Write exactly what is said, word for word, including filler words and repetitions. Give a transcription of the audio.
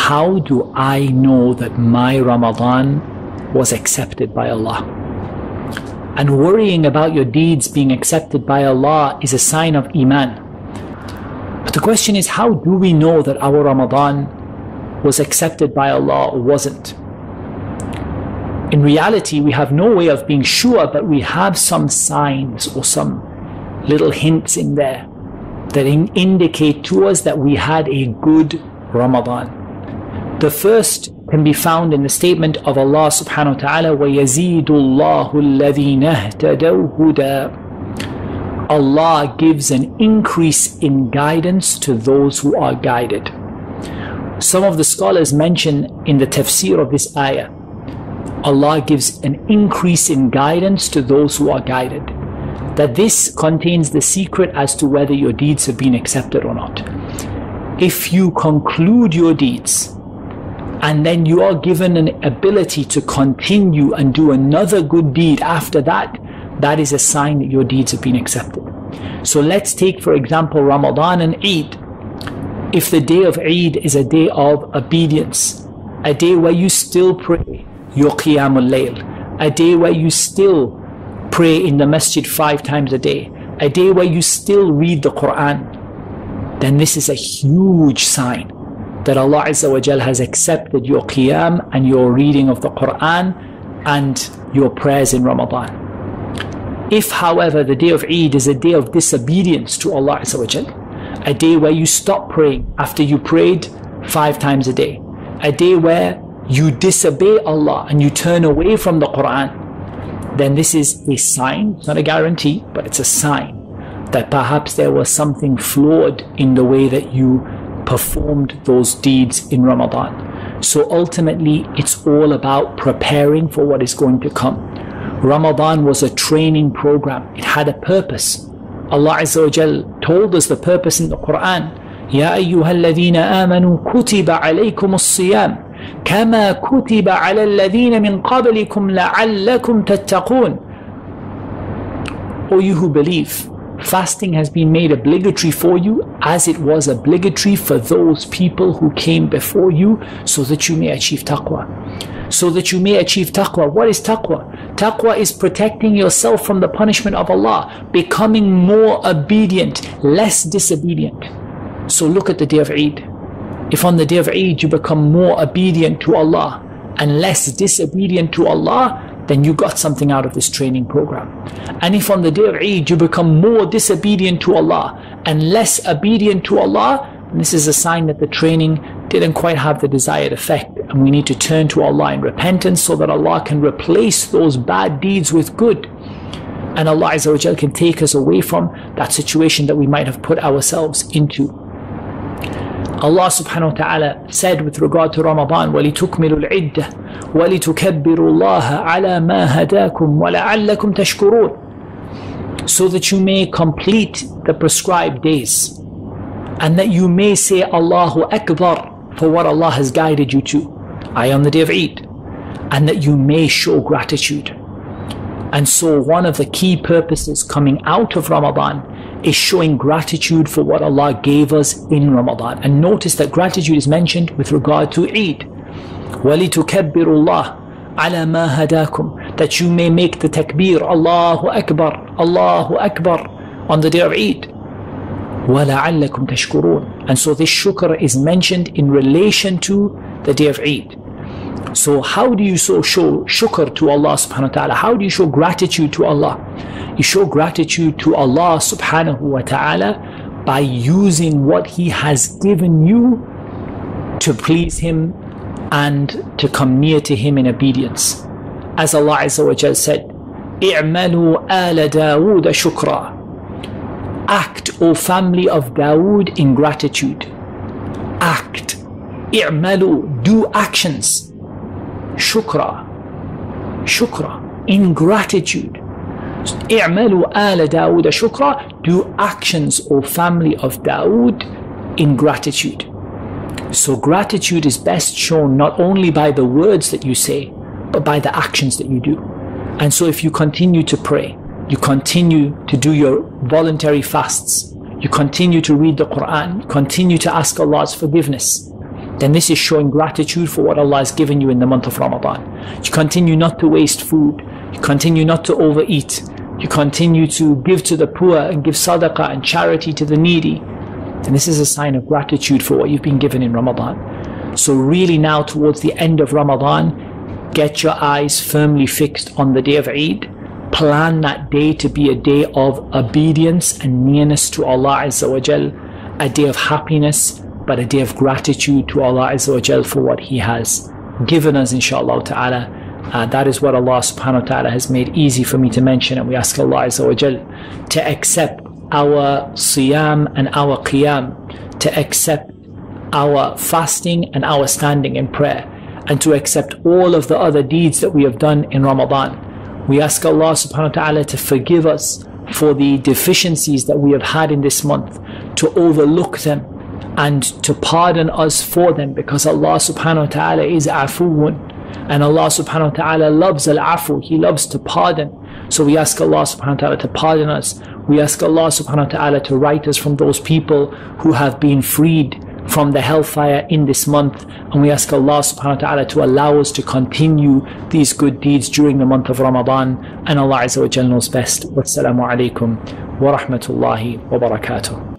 how do I know that my Ramadan was accepted by Allah? And worrying about your deeds being accepted by Allah is a sign of Iman. But the question is, how do we know that our Ramadan was accepted by Allah or wasn't? In reality, we have no way of being sure, but we have some signs or some little hints in there that in indicate to us that we had a good Ramadan. The first can be found in the statement of Allah subhanahu wa ta'ala, وَيَزِيدُ اللَّهُ الَّذِينَ اهْتَدَوْا هُدًى. Allah gives an increase in guidance to those who are guided. Some of the scholars mention in the tafsir of this ayah, Allah gives an increase in guidance to those who are guided. That this contains the secret as to whether your deeds have been accepted or not. If you conclude your deeds and then you are given an ability to continue and do another good deed after that, that is a sign that your deeds have been accepted. So let's take, for example, Ramadan and Eid. If the day of Eid is a day of obedience, a day where you still pray your Qiyamul Layl, a day where you still pray in the masjid five times a day, a day where you still read the Quran, then this is a huge sign that Allah Azza wa Jal has accepted your Qiyam and your reading of the Quran and your prayers in Ramadan. If, however, the day of Eid is a day of disobedience to Allah Azza wa Jal, a day where you stop praying after you prayed five times a day, a day where you disobey Allah and you turn away from the Quran, then this is a sign, it's not a guarantee, but it's a sign that perhaps there was something flawed in the way that you performed those deeds in Ramadan. So ultimately, it's all about preparing for what is going to come. Ramadan was a training program. It had a purpose. Allah Azza wa Jal told us the purpose in the Quran. Ya ayyuhalladhina amanu kutiba alaykum as-siyam kama kutiba ala alladhina min qablikum la'allakum tattaqun. O you who believe, fasting has been made obligatory for you as it was obligatory for those people who came before you, so that you may achieve taqwa. So that you may achieve taqwa. What is taqwa? Taqwa is protecting yourself from the punishment of Allah, becoming more obedient, less disobedient. So look at the day of Eid. If on the day of Eid you become more obedient to Allah and less disobedient to Allah, then you got something out of this training program. And if on the day of Eid you become more disobedient to Allah and less obedient to Allah, this is a sign that the training didn't quite have the desired effect, and we need to turn to Allah in repentance so that Allah can replace those bad deeds with good, and Allah Azza wa Jal can take us away from that situation that we might have put ourselves into. Allah subhanahu wa ta'ala said with regard to Ramadan, وَلِتُكْمِلُوا الْعِدَّةِ وَلِتُكَبِّرُوا اللَّهَ عَلَى مَا هَدَاكُمْ وَلَعَلَّكُمْ تَشْكُرُونَ, so that you may complete the prescribed days and that you may say Allahu Akbar for what Allah has guided you to, I on the day of Eid, and that you may show gratitude. And so one of the key purposes coming out of Ramadan is showing gratitude for what Allah gave us in Ramadan. And notice that gratitude is mentioned with regard to Eid. وَلِتُكَبِّرُوا اللَّهَ عَلَى مَا هَدَاكُمْ, that you may make the takbir, Allahu Akbar, Allahu Akbar on the day of Eid. وَلَعَلَّكُمْ تَشْكُرُونَ, and so this shukr is mentioned in relation to the day of Eid. So how do you so show shukr to Allah subhanahu wa ta'ala? How do you show gratitude to Allah? You show gratitude to Allah subhanahu wa ta'ala by using what He has given you to please Him and to come near to Him in obedience. As Allah Azza wa Jal said, اِعْمَلُوا آلَ دَاوُودَ شُكْرًا, act, O family of Dawood, in gratitude. Act. I'malu, do actions. Shukra. Shukra, in gratitude. I'malu ala Dawood shukra, do actions, O family of Dawood, in gratitude. So gratitude is best shown not only by the words that you say, but by the actions that you do. And so if you continue to pray, you continue to do your voluntary fasts, you continue to read the Quran, you continue to ask Allah's forgiveness, then this is showing gratitude for what Allah has given you in the month of Ramadan. You continue not to waste food, you continue not to overeat, you continue to give to the poor and give sadaqah and charity to the needy, then this is a sign of gratitude for what you've been given in Ramadan. So really now towards the end of Ramadan, get your eyes firmly fixed on the day of Eid. Plan that day to be a day of obedience and nearness to Allah Azza wa Jal, a day of happiness, but a day of gratitude to Allah Azza wa Jal for what He has given us, inshaAllah ta'ala. Uh, that is what Allah subhanahu wa ta'ala has made easy for me to mention, and we ask Allah Azza wa Jal to accept our siyam and our qiyam, to accept our fasting and our standing in prayer, and to accept all of the other deeds that we have done in Ramadan. We ask Allah subhanahu wa ta'ala to forgive us for the deficiencies that we have had in this month, to overlook them and to pardon us for them, because Allah subhanahu wa ta'ala is afuun, and Allah subhanahu wa ta'ala loves al-afu, He loves to pardon. So we ask Allah subhanahu wa ta'ala to pardon us. We ask Allah subhanahu wa ta'ala to write us from those people who have been freed from the hellfire in this month, and we ask Allah subhanahu wa ta'ala to allow us to continue these good deeds during the month of Ramadan, and Allah Azza wa Jalla knows best. Wassalamu alaikum wa rahmatullahi wa barakatuh.